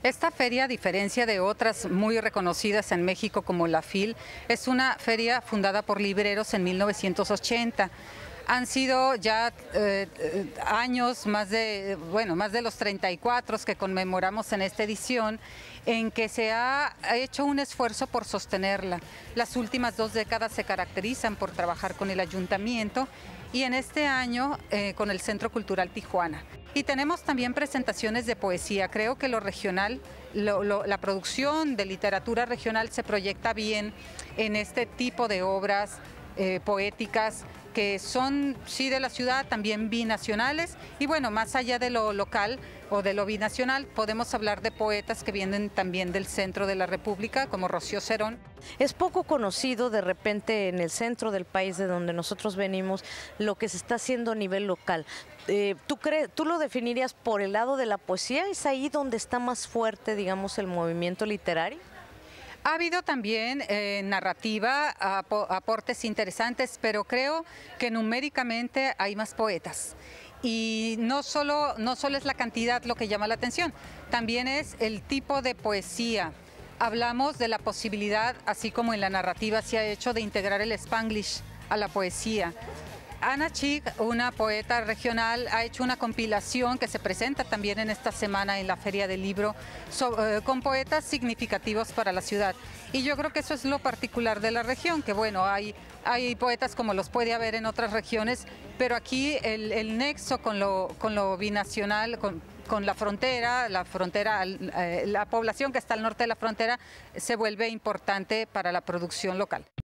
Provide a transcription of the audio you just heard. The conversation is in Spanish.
Esta feria, a diferencia de otras muy reconocidas en México como la FIL, es una feria fundada por libreros en 1980. Han sido ya años, más de los 34 que conmemoramos en esta edición, en que se ha hecho un esfuerzo por sostenerla. Las últimas 2 décadas se caracterizan por trabajar con el ayuntamiento y en este año con el Centro Cultural Tijuana. Y tenemos también presentaciones de poesía. Creo que lo regional, la producción de literatura regional se proyecta bien en este tipo de obras poéticas que son, sí, de la ciudad, también binacionales, y bueno, más allá de lo local o de lo binacional, podemos hablar de poetas que vienen también del centro de la República, como Rocío Cerón. Es poco conocido de repente en el centro del país de donde nosotros venimos lo que se está haciendo a nivel local. ¿Tú lo definirías por el lado de la poesía? ¿Es ahí donde está más fuerte, digamos, el movimiento literario? Ha habido también narrativa, aportes interesantes, pero creo que numéricamente hay más poetas. Y no solo es la cantidad lo que llama la atención, también es el tipo de poesía. Hablamos de la posibilidad, así como en la narrativa se ha hecho, de integrar el Spanglish a la poesía. Ana Chic, una poeta regional, ha hecho una compilación que se presenta también en esta semana en la Feria del Libro con poetas significativos para la ciudad. Y yo creo que eso es lo particular de la región, que bueno, hay poetas como los puede haber en otras regiones, pero aquí el nexo con lo binacional, con la frontera, la población que está al norte de la frontera, se vuelve importante para la producción local.